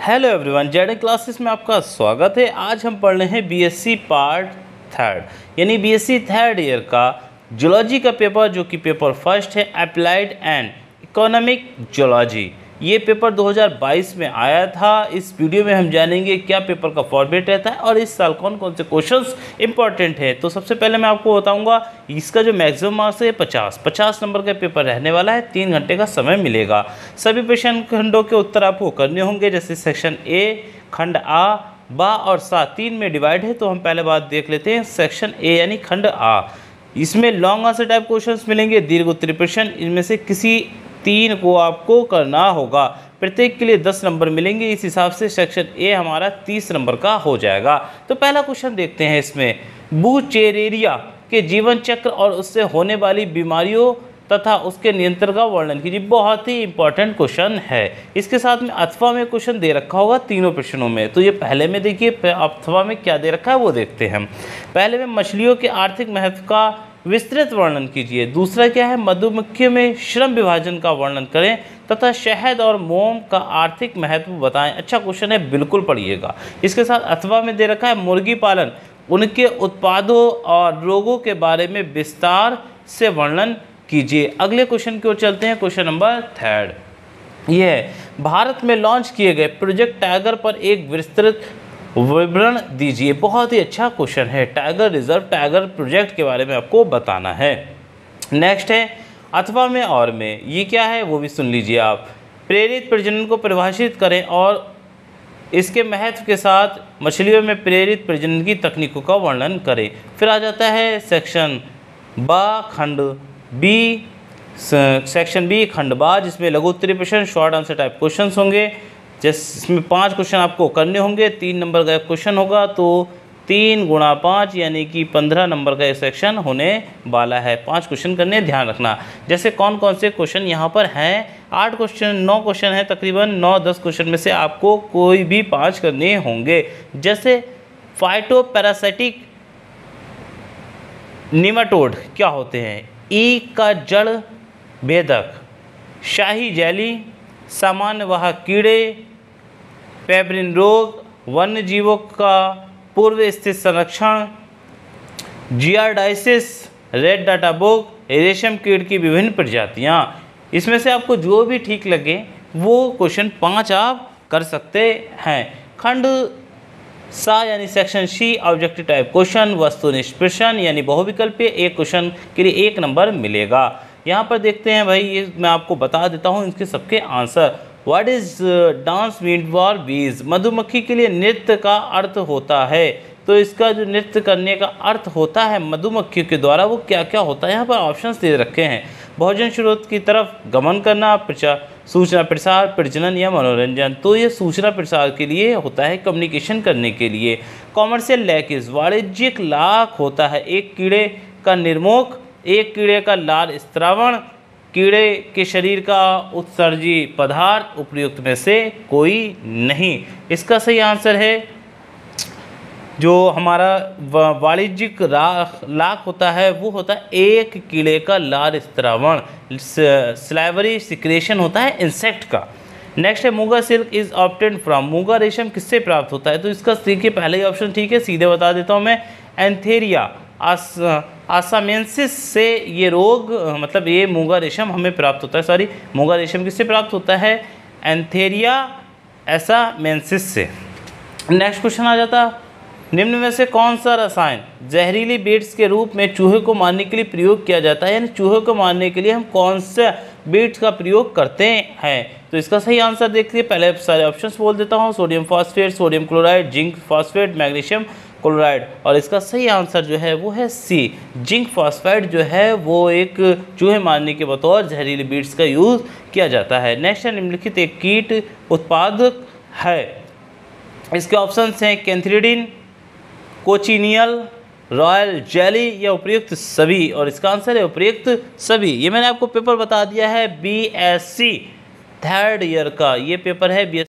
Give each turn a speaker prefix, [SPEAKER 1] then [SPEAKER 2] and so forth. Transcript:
[SPEAKER 1] Hello everyone, Z classes में आपका स्वागत है। आज हम पढ़ रहे हैं बीएससी पार्ट थर्ड यानी बीएससी थर्ड ईयर का जूलॉजी का पेपर, जो कि पेपर फर्स्ट है, अप्लाइड एंड इकोनॉमिक जूलॉजी। ये पेपर 2022 में आया था। इस वीडियो में हम जानेंगे क्या पेपर का फॉर्मेट रहता है और इस साल कौन कौन से क्वेश्चंस इंपॉर्टेंट है। तो सबसे पहले मैं आपको बताऊंगा इसका जो मैक्सिमम मार्क्स है 50 नंबर का पेपर रहने वाला है। 3 घंटे का समय मिलेगा। सभी प्रश्न खंडों के उत्तर आपको करने होंगे। जैसे सेक्शन ए खंड आ, बा और सा 3 में डिवाइड है। तो हम पहले बात देख लेते हैं सेक्शन ए यानी खंड आ। इसमें लॉन्ग आंसर टाइप क्वेश्चंस मिलेंगे, दीर्घ उत्तरीय प्रश्न। इनमें से किसी 3 को आपको करना होगा। प्रत्येक के लिए 10 नंबर मिलेंगे। इस हिसाब से सेक्शन ए हमारा 30 नंबर का हो जाएगा। तो पहला क्वेश्चन देखते हैं। इसमें बुचेरेरिया के जीवन चक्र और उससे होने वाली बीमारियों तथा उसके नियंत्रण का वर्णन कीजिए। बहुत ही इंपॉर्टेंट क्वेश्चन है। इसके साथ में अथवा में क्वेश्चन दे रखा होगा तीनों प्रश्नों में। तो ये पहले में देखिए, अथवा में क्या दे रखा है वो देखते हैं हम। पहले में मछलियों के आर्थिक महत्व का विस्तृत वर्णन कीजिए। दूसरा क्या है, मधुमक्खियों में श्रम विभाजन का वर्णन करें तथा शहद और मोम का आर्थिक महत्व बताएं। अच्छा क्वेश्चन है, बिल्कुल पढ़िएगा। इसके साथ अथवा में दे रखा है मुर्गी पालन, उनके उत्पादों और रोगों के बारे में विस्तार से वर्णन कीजिए। अगले क्वेश्चन की ओर चलते हैं। क्वेश्चन नंबर 3 ये है, भारत में लॉन्च किए गए प्रोजेक्ट टाइगर पर एक विस्तृत विवरण दीजिए। बहुत ही अच्छा क्वेश्चन है। टाइगर रिजर्व, टाइगर प्रोजेक्ट के बारे में आपको बताना है। नेक्स्ट है अथवा में और में, ये क्या है वो भी सुन लीजिए आप। प्रेरित प्रजनन को परिभाषित करें और इसके महत्व के साथ मछलियों में प्रेरित प्रजनन की तकनीकों का वर्णन करें। फिर आ जाता है सेक्शन बा खंड बी, सेक्शन बी खंड बा, जिसमें लघु उत्तरीय प्रश्न, शॉर्ट आंसर टाइप क्वेश्चंस होंगे। जिसमें 5 क्वेश्चन आपको करने होंगे। 3 नंबर का एक क्वेश्चन होगा, तो 3 गुणा 5 यानी कि 15 नंबर का एक सेक्शन होने वाला है। 5 क्वेश्चन करने, ध्यान रखना। जैसे कौन कौन से क्वेश्चन यहाँ पर हैं, 8 क्वेश्चन 9 क्वेश्चन हैं तकरीबन। 9-10 क्वेश्चन में से आपको कोई भी 5 करने होंगे। जैसे फाइटोपैरासाइटिक निमाटोड क्या होते हैं, ई का जड़ भेदक, शाही जैली, सामान्य वाहक कीड़े, पेब्रिन रोग, वन्य जीवों का पूर्व स्थित संरक्षण, जियार्डाइसिस, रेड डाटा बुक, रेशम कीट की विभिन्न प्रजातियां। इसमें से आपको जो भी ठीक लगे वो क्वेश्चन 5 आप कर सकते हैं। खंड सा यानी section C objective type question, वस्तुनिष्ठ प्रश्न यानी बहुविकल्पीय। एक क्वेश्चन के लिए 1 नंबर मिलेगा। यहाँ पर देखते हैं भाई, ये मैं आपको बता देता हूँ इनके सबके answer. What is dance mean for bees, मधुमक्खी के लिए नृत्य का अर्थ होता है। तो इसका जो नृत्य करने का अर्थ होता है मधुमक्खियों के द्वारा, वो क्या क्या होता है, यहाँ पर ऑप्शंस दे रखे हैं। भोजन स्रोत की तरफ गमन करना, सूचना प्रसार, प्रजनन या मनोरंजन। तो ये सूचना प्रसार के लिए होता है, कम्युनिकेशन करने के लिए। कॉमर्शियल लैकिस, वाणिज्यिक लाख होता है एक कीड़े का निर्मोक, एक कीड़े का लाल स्त्रावण, कीड़े के शरीर का उत्सर्जी पदार्थ, उपयुक्त में से कोई नहीं। इसका सही आंसर है जो हमारा वाणिज्यिक लाख होता है, वो होता है एक कीड़े का लाल स्त्रावण, स्लाइवरी सिक्रेशन होता है इंसेक्ट का। नेक्स्ट है मूंगा सिल्क इज ऑब्टेन्ड फ्रॉम, मूंगा रेशम किससे प्राप्त होता है। तो इसका देखिए पहले ही ऑप्शन ठीक है, सीधे बता देता हूँ मैं। एंथेरिया आसामेंसिस से ये रोग, मतलब ये मूंगा रेशम हमें प्राप्त होता है। सॉरी, मूंगा रेशम किससे प्राप्त होता है, एंथेरिया आसामेंसिस से। नेक्स्ट क्वेश्चन आ जाता, निम्न में से कौन सा रसायन जहरीली बीट्स के रूप में चूहे को मारने के लिए प्रयोग किया जाता है, यानी चूहे को मारने के लिए हम कौन सा बीट्स का प्रयोग करते हैं। तो इसका सही आंसर देखिए, पहले सारे ऑप्शंस बोल देता हूँ। Sodium phosphate, sodium chloride, zinc phosphate, magnesium chloride. और इसका सही आंसर जो है वो है सी, जिंक फॉस्फाइड जो है वो एक चूहे मारने के बतौर जहरीली बीट्स का यूज़ किया जाता है। नेक्स्ट है, निम्नलिखित एक कीट उत्पादक है। इसके ऑप्शंस हैं कैंथ्रिडिन, कोचिनियल, रॉयल जेली या उपयुक्त सभी। और इसका आंसर है उपयुक्त सभी। ये मैंने आपको पेपर बता दिया है बीएससी थर्ड ईयर का, ये पेपर है